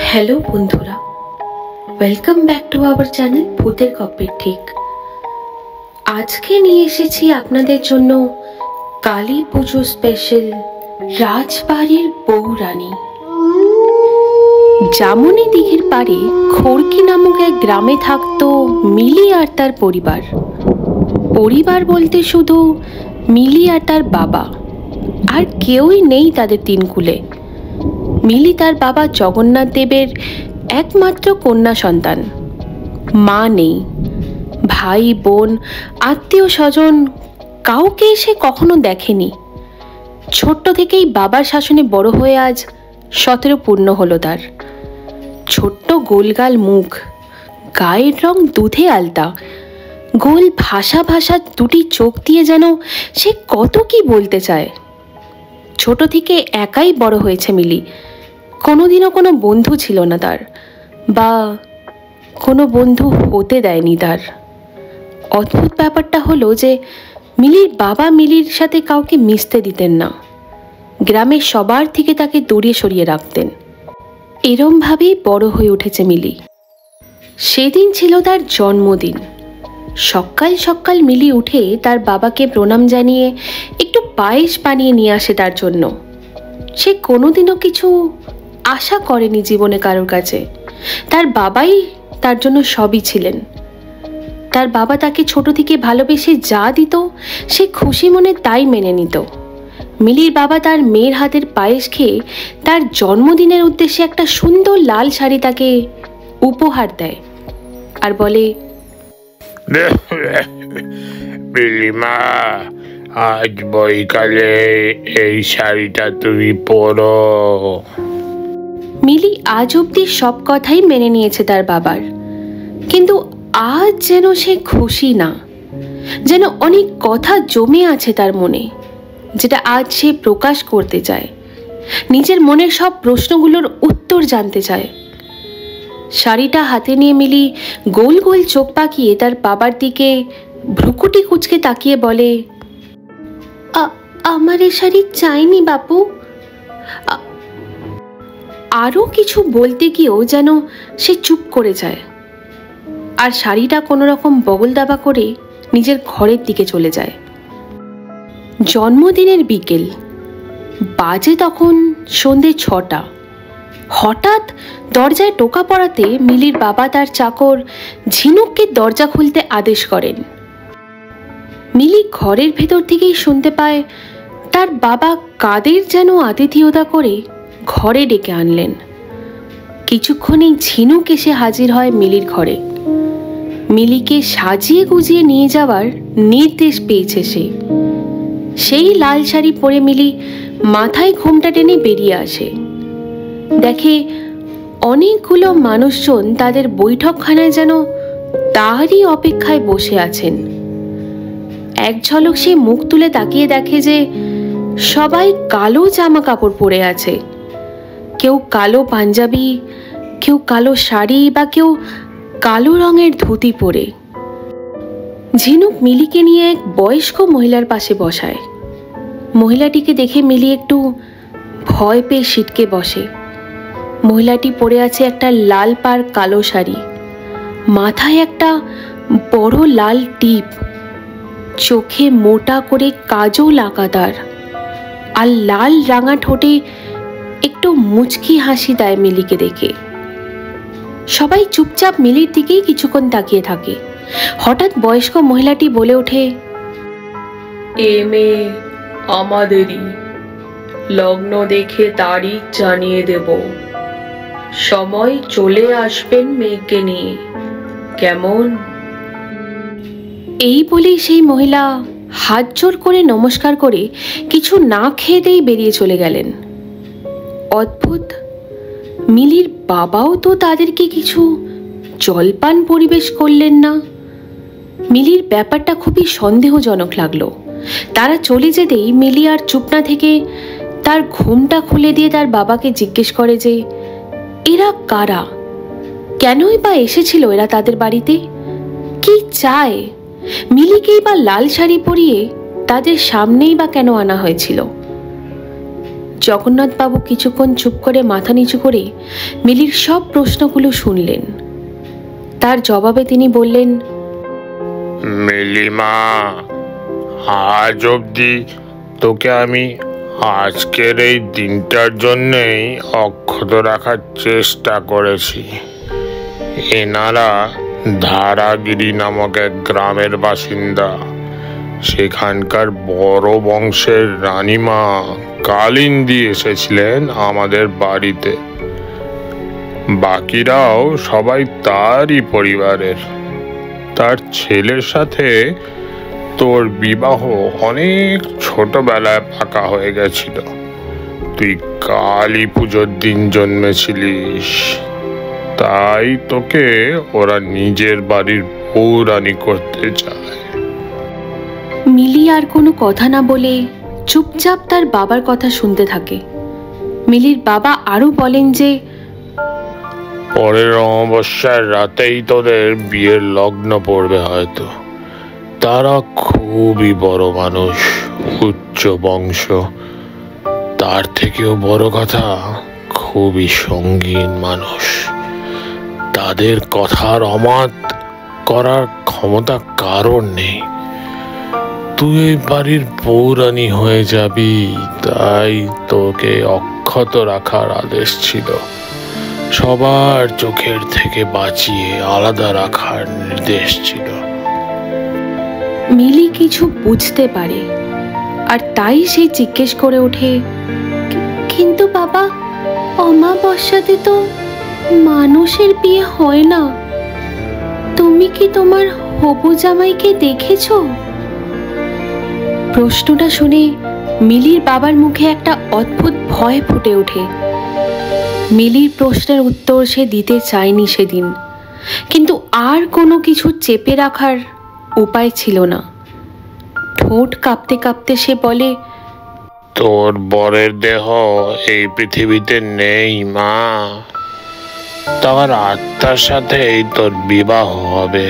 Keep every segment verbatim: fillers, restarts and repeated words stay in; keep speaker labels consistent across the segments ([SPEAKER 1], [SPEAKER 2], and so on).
[SPEAKER 1] Hello বন্ধুরা, welcome back to our channel ভূতের গল্পের ঠিক। আজকে নিয়ে এসেছি আপনাদের জন্য কালী পুজো স্পেশাল রাজবাড়ির বউরানী। জামুনি দিঘির পাড়ে খড়কি নামক এক গ্রামে থাকতো মিলি আর তার পরিবার। পরিবার বলতে শুধু মিলি আর তার বাবা, আর কেউই নেই তাদের তিন কুলে। মিলি তার বাবা জগন্নাথ দেবের একমাত্র কন্যা সন্তান। মা নেই, ভাই বোন আত্মীয় স্বজন কাউকে সে কখনো দেখেনি। ছোট্ট থেকেই বাবার শাসনে বড় হয়ে আজ সতেরো পূর্ণ হলো তার। ছোট্ট গোলগাল মুখ, গায়ের রং দুধে আলতা, গোল ভাষা ভাষা দুটি চোখ দিয়ে যেন সে কত কি বলতে চায়। ছোট থেকে একাই বড় হয়েছে মিলি। কোনোদিনও কোনো বন্ধু ছিল না তার, বা কোনো বন্ধু হতে দেয়নি তার। অদ্ভুত ব্যাপারটা হলো যে মিলির বাবা মিলির সাথে কাউকে মিশতে দিতেন না। গ্রামের সবার থেকে তাকে দূরে সরিয়ে রাখতেন। এরমভাবেই বড় হয়ে উঠেছে মিলি। সেদিন ছিল তার জন্মদিন। সকাল সকাল মিলি উঠে তার বাবাকে প্রণাম জানিয়ে একটু পায়েস বানিয়ে নিয়ে আসে তার জন্য। সে কোনোদিনও কিছু আশা করেনি জীবনে কারোর কাছে। তার বাবাই তার জন্য সবই ছিলেন। তার বাবা তাকে ছোট থেকে ভালোবেসে যা দিত সে খুশি মনে তাই মেনে নিত। মিলির বাবা তার মেয়ের হাতের পায়েস খেয়ে তার জন্মদিনের উদ্দেশ্যে একটা সুন্দর লাল শাড়ি তাকে উপহার দেয় আর বলে,
[SPEAKER 2] মিলিমা, আজ বৈকালে এই শাড়িটা তুমি পরো।
[SPEAKER 1] মিলি আজ অব্দি সব কথাই মেনে নিয়েছে তার বাবার, কিন্তু আজ যেন সে খুশি না। যেন অনেক কথা জমে আছে তার মনে, যেটা আজ সে প্রকাশ করতে চায়। নিজের মনের সব প্রশ্নগুলোর উত্তর জানতে চায়। শাড়িটা হাতে নিয়ে মিলি গোল গোল চোখ পাকিয়ে তার বাবার দিকে ভ্রুকুটি কুচকে তাকিয়ে বলে, আমার এ শাড়ি চাইনি বাপু। আরও কিছু বলতে গিয়েও যেন সে চুপ করে যায়, আর শাড়িটা কোনো রকম বগল দাবা করে নিজের ঘরের দিকে চলে যায়। জন্মদিনের বিকেল বাজে তখন সন্ধে ছটা। হঠাৎ দরজায় টোকা পড়াতে মিলির বাবা তার চাকর ঝিনুককে দরজা খুলতে আদেশ করেন। মিলি ঘরের ভেতর থেকেই শুনতে পায় তার বাবা কাদের যেন আতিথেয়তা করে ঘরে ডেকে আনলেন। কিছুক্ষণেই ঝিনুক এসে হাজির হয় মিলির ঘরে। মিলিকে সাজিয়ে গুজিয়ে নিয়ে যাওয়ার নির্দেশ পেয়েছে সে। সেই লাল শাড়ি পরে মিলি মাথায় ঘোমটা টেনে বেরিয়ে আসে। দেখে অনেকগুলো মানুষজন তাদের বৈঠকখানায় যেন তারই অপেক্ষায় বসে আছেন। এক ঝলক সে মুখ তুলে তাকিয়ে দেখে যে সবাই কালো জামা কাপড় পরে আছে। কেউ কালো পাঞ্জাবি, কেউ কালো শাড়ি, বা কেউ কালো রঙের ধুতি পরে। ঝিনুক মিলিকে নিয়ে এক বয়স্ক মহিলার পাশে বসায়। মহিলাটিকে দেখে মিলি একটু ভয় পেয়ে সিটকে বসে। মহিলাটি পরে আছে একটা লাল পাড় কালো শাড়ি, মাথায় একটা বড় লাল টিপ, চোখে মোটা করে কাজল আঁকা তার, আর লাল রাঙা ঠোঁটে একটু মুচকি হাসি দেয় মিলিকে দেখে। সবাই চুপচাপ মিলির দিকেই কিছুক্ষণ তাকিয়ে থাকে। হঠাৎ বয়স্ক মহিলাটি বলে ওঠে,
[SPEAKER 3] এ মেয়ে আমাদেরই, লগ্ন দেখে তারিখ জানিয়ে দেব। সময় চলে আসবেন মেয়েকে নিয়ে, কেমন?
[SPEAKER 1] এই বলেই সেই মহিলা হাত জোর করে নমস্কার করে কিছু না খেয়েতেই বেরিয়ে চলে গেলেন। অদ্ভুত, মিলির বাবাও তো তাদেরকে কিছু জলপান পরিবেশ করলেন না। মিলির ব্যাপারটা খুবই সন্দেহজনক লাগলো। তারা চলে যেতেই মিলি আর চুপ না থেকে তার ঘুমটা খুলে দিয়ে তার বাবাকে জিজ্ঞেস করে যে এরা কারা, কেনই বা এসেছিল এরা তাদের বাড়িতে, কি চায়, মিলিকেই বা লাল শাড়ি পরিয়ে তাদের সামনেই বা কেন আনা হয়েছিল। জগন্নাথবাবু কিছুক্ষণ চুপ করে মাথা নিচু করে মিলির সব প্রশ্নগুলো শুনলেন। তার জবাবে তিনি বললেন,
[SPEAKER 2] মিলিমা, আজ অবধি তোকে আমি আজকের এই দিনটার জন্যেই অক্ষত রাখার চেষ্টা করেছি। এনারা ধারাগিরি নামক এক গ্রামের বাসিন্দা। সেখানকার বড় বংশের রানীমা কালিন্দী এসেছিলেন আমাদের বাড়িতে। বাকিরাও সবাই তারই পরিবারের। তার ছেলের সাথে তোর বিবাহ অনেক ছোটবেলায় পাকা হয়ে গেছিল। তুই কালী পুজোর দিন জন্মেছিলিস, তাই তোকে ওরা নিজের বাড়ির বউরানী করতে চায়।
[SPEAKER 1] মিলি আর কোনো কথা না বলে চুপচাপ তার বাবার কথা শুনতে থাকে। মিলির বাবা আরো বলেন যে
[SPEAKER 2] পরের অমাবস্যার রাতেই তোদের বিয়ের লগ্ন পড়বে হয়তো। তারা খুবই বড় মানুষ, উচ্চ বংশ। তার থেকেও বড় কথা, খুবই সঙ্গীন মানুষ। তাদের কথার অমাত করার ক্ষমতা কারণ নেই। তুই এই বাড়ির বউরানী হয়ে যাবি, তাই তোকে অক্ষত রাখার আদেশ ছিল। সবার চোখের থেকে বাঁচিয়ে আলাদা রাখার নির্দেশ ছিল।
[SPEAKER 1] মিলি কিছু বুঝতে পারে, আর তাই সে জিজ্ঞেস করে ওঠে, কিন্তু বাবা, অমাবস্যাতে তো মানুষের বিয়ে হয় না। তুমি কি তোমার হবু জামাইকে দেখেছো? প্রশ্নটা শুনে মিলির বাবার মুখে একটা অদ্ভুত ভয় ফুটে ওঠে। মিলির প্রশ্নের উত্তর সে দিতে চায়নি সেদিন, কিন্তু আর কোনো কিছু চেপে রাখার উপায় ছিল না। ঠোঁট কাঁপতে কাঁপতে সে বলে,
[SPEAKER 2] তোর বরের দেহ এই পৃথিবীতে নেই মা। তার আত্মার সাথেই তোর বিবাহ হবে।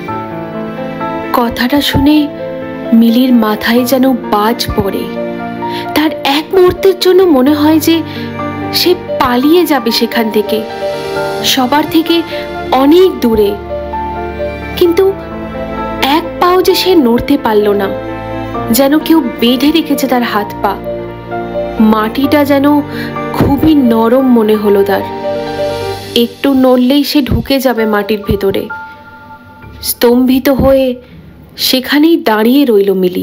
[SPEAKER 1] কথাটা শুনে মিলির মাথায় যেন বাজ পড়ে। তার এক মুহূর্তের জন্য মনে হয় যে সে পালিয়ে যাবে সেখান থেকে, সবার থেকে অনেক দূরে। কিন্তু এক পাও যে সে নড়তে পারল না, যেন কেউ বেঁধে রেখেছে তার হাত পা। মাটিটা যেন খুবই নরম মনে হলো তার। একটু নড়লেই সে ঢুকে যাবে মাটির ভেতরে। স্তম্ভিত হয়ে সেখানেই দাঁড়িয়ে রইল মিলি।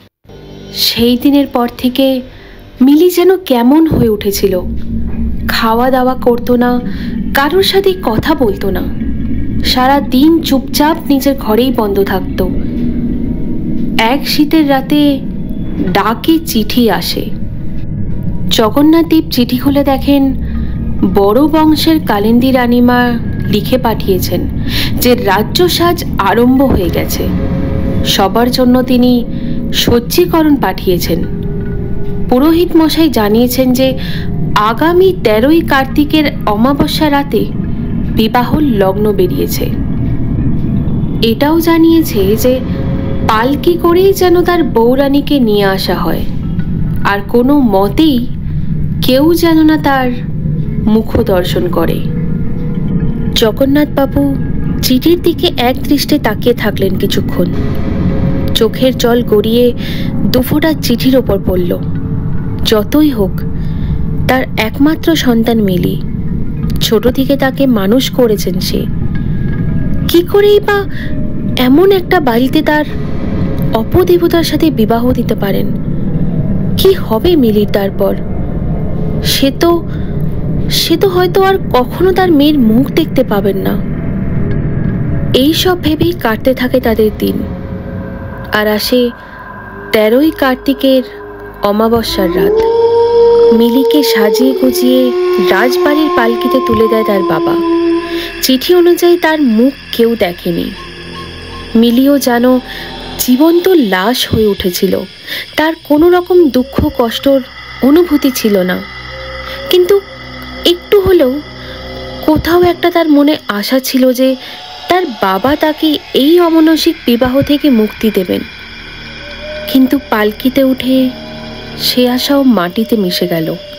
[SPEAKER 1] সেই দিনের পর থেকে মিলি যেন কেমন হয়ে উঠেছিল। খাওয়া দাওয়া করতো না, কারোর সাথে কথা বলতো না। সারা দিন চুপচাপ নিজের ঘরেই বন্ধ থাকতো। এক শীতের রাতে ডাকে চিঠি আসে। জগন্নাথদেব চিঠি খুলে দেখেন বড় বংশের কালিন্দী রানীমা লিখে পাঠিয়েছেন যে রাজ্য সাজ আরম্ভ হয়ে গেছে। সবার জন্য তিনি সজ্জীকরণ পাঠিয়েছেন। পুরোহিত মশাই জানিয়েছেন যে আগামী তেরোই কার্তিকের অমাবস্যা রাতে বিবাহ লগ্ন বেরিয়েছে। এটাও জানিয়েছে যে পালকি করেই যেন তার বউরানীকে নিয়ে আসা হয়, আর কোনো মতেই কেউ যেন না তার মুখ দর্শন করে। জগন্নাথবাবু চিঠির দিকে এক দৃষ্টে তাকিয়ে থাকলেন কিছুক্ষণ। চোখের জল গড়িয়ে দুফোঁটা চিঠির ওপর পড়ল। যতই হোক, তার একমাত্র সন্তান মিলি। ছোট থেকে তাকে মানুষ করেছেন সে। কি করেই বা এমন একটা বাড়িতে তার অপদেবতার সাথে বিবাহ দিতে পারেন? কি হবে মিলির তারপর? সে তো সে তো হয়তো আর কখনো তার মেয়ের মুখ দেখতে পাবেন না। এই সব ভেবেই কাটতে থাকে তাদের দিন। আর আসে তেরোই কার্তিকের অমাবস্যার রাত। মিলিকে সাজিয়ে গুজিয়ে রাজবাড়ির পালকিতে তুলে দেয় তার বাবা। চিঠি অনুযায়ী তার মুখ কেউ দেখেনি। মিলিও যেন জীবন্ত লাশ হয়ে উঠেছিল। তার কোনো রকম দুঃখ কষ্টর অনুভূতি ছিল না, কিন্তু একটু হলেও কোথাও একটা তার মনে আশা ছিল যে তার বাবা তাকে এই অমানসিক বিবাহ থেকে মুক্তি দেবেন। কিন্তু পালকিতে উঠে সে আশাও মাটিতে মিশে গেল।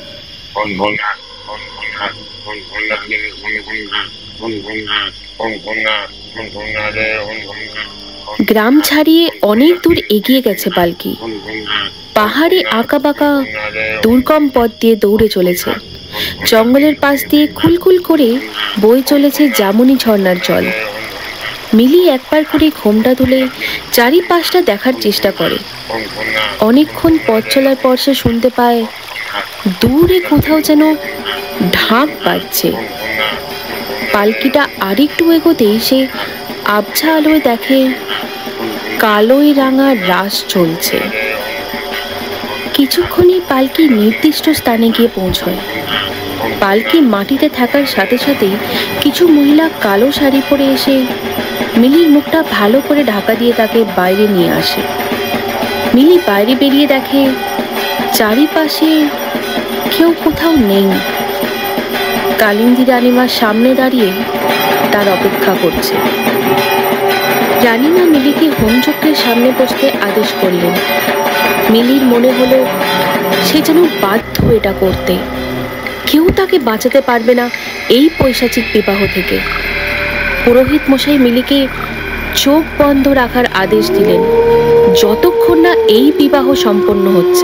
[SPEAKER 1] গ্রাম ছাড়িয়ে অনেক দূর এগিয়ে গেছে পালকি। পাহাড়ে আঁকা বাঁকা দুর্গম পথ দিয়ে দৌড়ে চলেছে। জঙ্গলের পাশ দিয়ে খুলখুল করে বয়ে চলেছে জামুনি ঝর্ণার জল। মিলি একবার করে ঘোমটা তুলে চারিপাশটা দেখার চেষ্টা করে। অনেকক্ষণ পথ চলার পর সে শুনতে পায় দূরে কোথাও যেন ঢাক বাজছে। পালকিটা আরেকটু এগোতেই সে আবছা আলোয় দেখে কালোয় রাঙা রাস চলছে। কিছুক্ষণই পালকি নির্দিষ্ট স্থানে গিয়ে পৌঁছয়। পালকি মাটিতে থাকার সাথে সাথেই কিছু মহিলা কালো শাড়ি পরে এসে মিলির মুখটা ভালো করে ঢাকা দিয়ে তাকে বাইরে নিয়ে আসে। মিলি বাইরে বেরিয়ে দেখে চারিপাশে কেউ কোথাও নেই। কালিন্দী রানীমার সামনে দাঁড়িয়ে তার অপেক্ষা করছে। রানীমা মিলিকে হোমচক্রের সামনে বসতে আদেশ করলেন। মিলির মনে হলো সে যেন বাধ্য এটা করতে। কেউ তাকে বাঁচাতে পারবে না এই পৈশাচিক বিবাহ থেকে। পুরোহিত মশাই মিলিকে চোখ বন্ধ রাখার আদেশ দিলেন যতক্ষণ না এই বিবাহ সম্পন্ন হচ্ছে।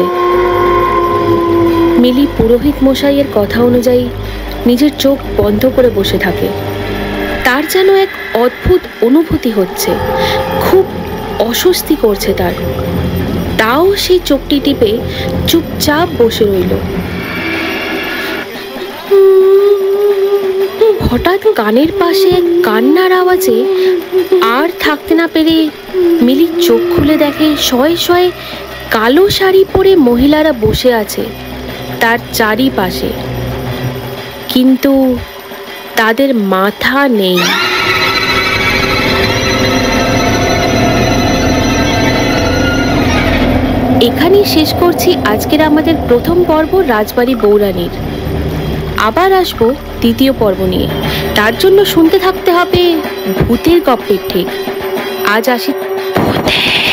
[SPEAKER 1] মিলি পুরোহিত মশাইয়ের কথা অনুযায়ী নিজের চোখ বন্ধ করে বসে থাকে। তার যেন এক অদ্ভুত অনুভূতি হচ্ছে, খুব অস্বস্তি করছে তার। তাও সেই চোখটি টিপে চুপচাপ বসে রইল। হঠাৎ কানের পাশে কান্নার আওয়াজে আর থাকতে না পেরে মিলি চোখ খুলে দেখে শয়ে শয়ে কালো শাড়ি পরে মহিলারা বসে আছে তার চারিপাশে, কিন্তু তাদের মাথা নেই। এখানেই শেষ করছি আজকের আমাদের প্রথম পর্ব রাজবাড়ি বৌরানীর। আবার আসবো দ্বিতীয় পর্ব নিয়ে। তার জন্য শুনতে থাকতে হবে ভূতের গপ্পের ঠিক। আজ আসি ভূতে।